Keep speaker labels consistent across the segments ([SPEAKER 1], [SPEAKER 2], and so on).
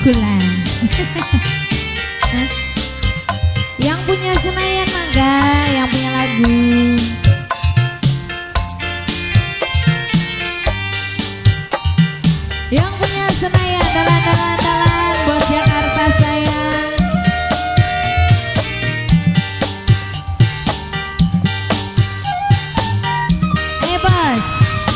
[SPEAKER 1] Kula. Yang punya Senayan mangga, yang punya lagu. Yang punya Senayan, dalan bos Jakarta sayang. Bos.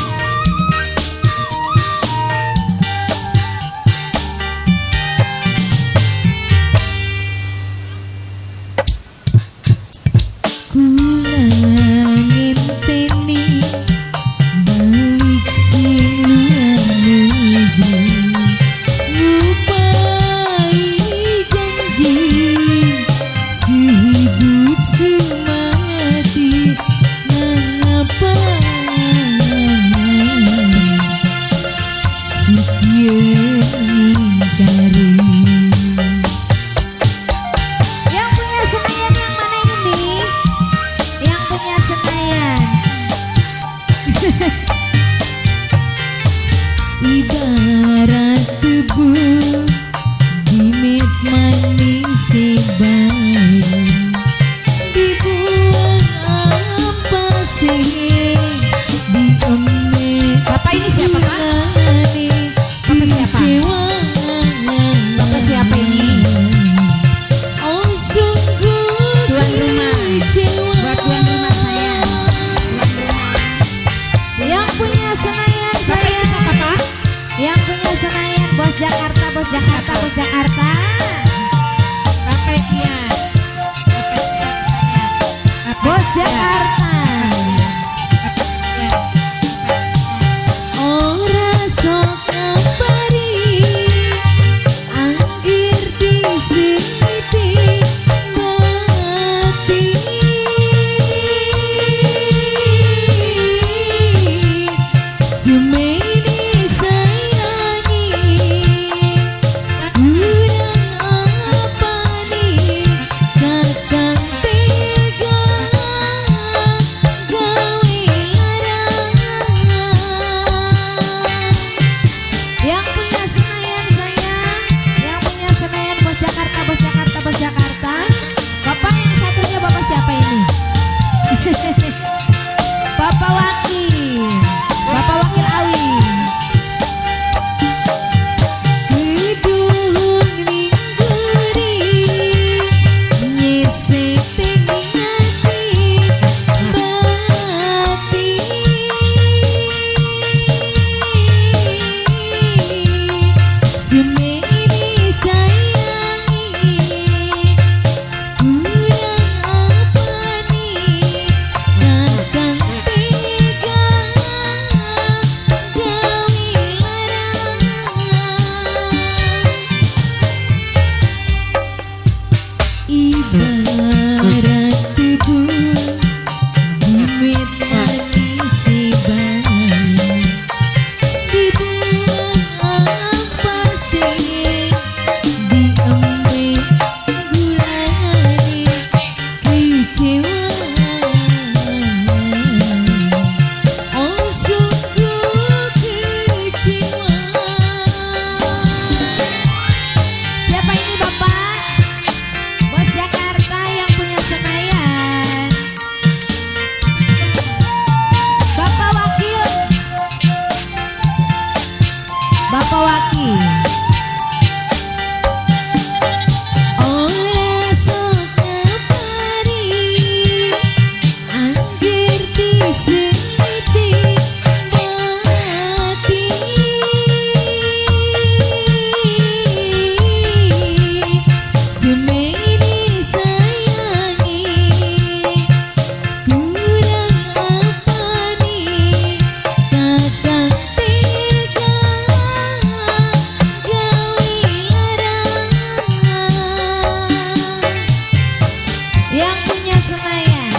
[SPEAKER 2] Ibarat tebu dimit manis sebaru dibuang apa sih diemeh.
[SPEAKER 1] Bapak ini siapa Pak? Bapak siapa? Bapak siapa ini?
[SPEAKER 2] Oh sungguh
[SPEAKER 1] tuan rumah. Buat tuan rumah saya. Yang punya Senayan saya. Yang punya Senayan, bos Jakarta, bos Jakarta, bos Jakarta. Bapaknya, bos Jakarta.
[SPEAKER 2] Ora sok ngabari, anggir disiti mati.
[SPEAKER 1] Jakarta. Bapak yang satunya bapak siapa ini? Bapak Wakil. Bapak Wakil Awi.
[SPEAKER 2] Gedung ningguri nyesete ningati bati. Semeni sayangi kurang apa nih kakang tega gawe larangan. Ibarat tebu dimit manis sebaru dibuang apa sih diemeh gulane kecewa. Oh sungguh kecewa.
[SPEAKER 1] Siapa ini Bapak? Bos Jakarta yang punya Senayan. Bapak Wakil. Bapak Wakil.
[SPEAKER 2] Ora sok ngabari, anggir disiti mati. Semeni sayangi kurang apa nih kakang tega gawe larangan.
[SPEAKER 1] Yang punya Senayan.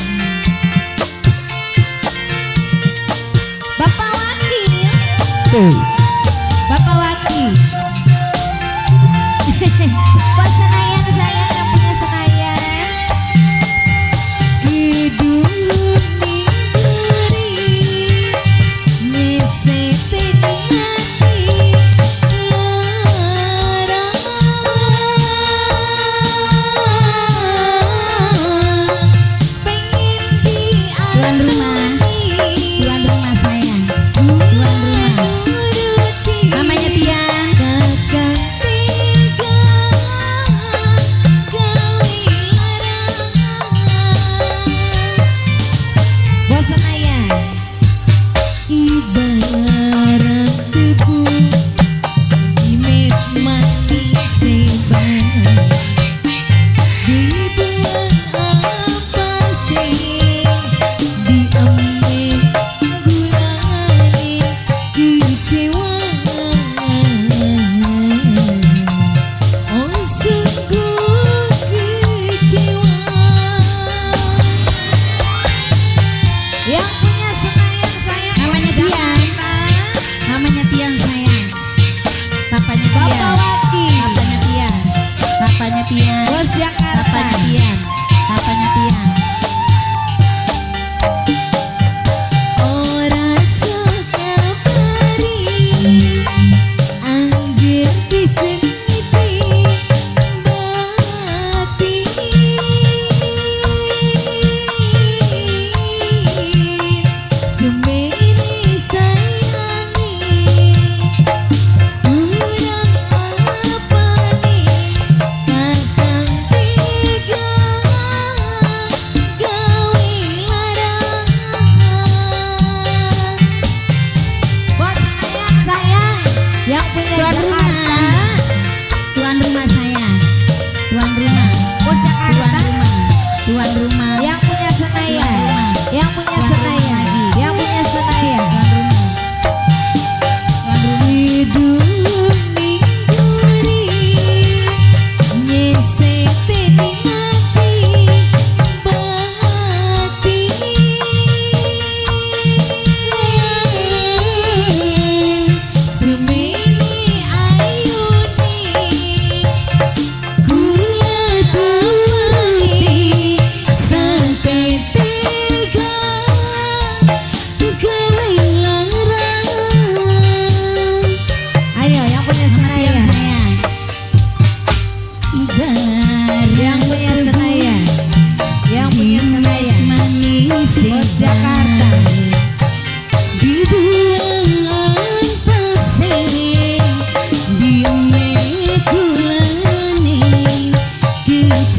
[SPEAKER 1] Bapak Wakil. Bapak Wakil. Bos Senayan saya yang punya Senayan.
[SPEAKER 2] Gedung ningguri nyesete ningati larangan.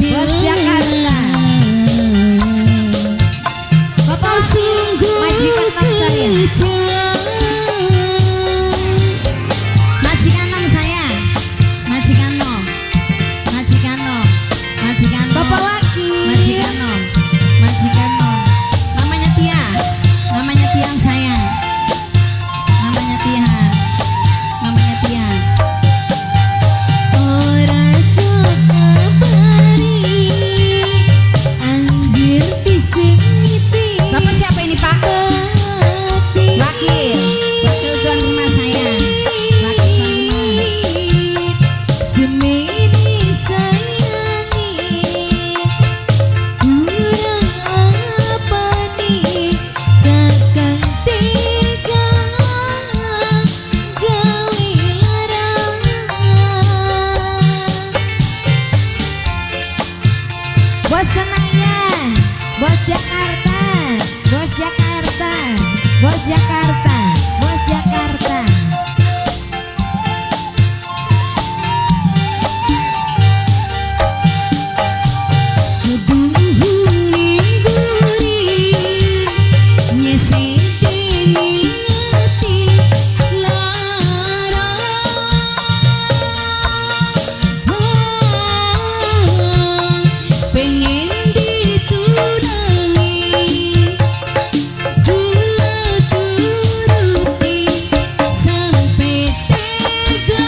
[SPEAKER 1] Bos Jakarta. Bapak Wakil, majikan nom saya. Majikan nom saya. Majikan nom. Majikan nom. Majikan nom. Bapak Wakil. Majikan nom. Majikan nom. Namanya Tia. Namanya Tiang saya. Namanya Tian. Namanya Tian.
[SPEAKER 2] Ora suka bari anggir disengiti.
[SPEAKER 1] Bapak siapa ini Pak?
[SPEAKER 2] Wakil.
[SPEAKER 1] Wakil tuan rumah saya. Wakil tuan rumah.
[SPEAKER 2] Semini sayangi kurang apa nih kakang tega gawe larangan.
[SPEAKER 1] Bos Senayan, Bos Jakarta, Bos Jakarta, Bos Jakarta, Bos Jakarta.
[SPEAKER 2] Keduhung ningguri nyesete ningati lara. Pengen ditunangi kula turuti sampai tega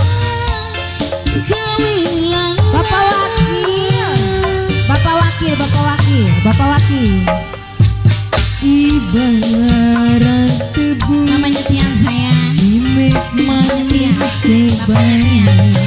[SPEAKER 2] gawe
[SPEAKER 1] Bapak Wakil, Bapak Wakil, Bapak Wakil, Bapak Wakil.
[SPEAKER 2] ibarat tebu
[SPEAKER 1] Namanya Tian saya.
[SPEAKER 2] imek manis
[SPEAKER 1] Namanya Tian.
[SPEAKER 2] sebanyak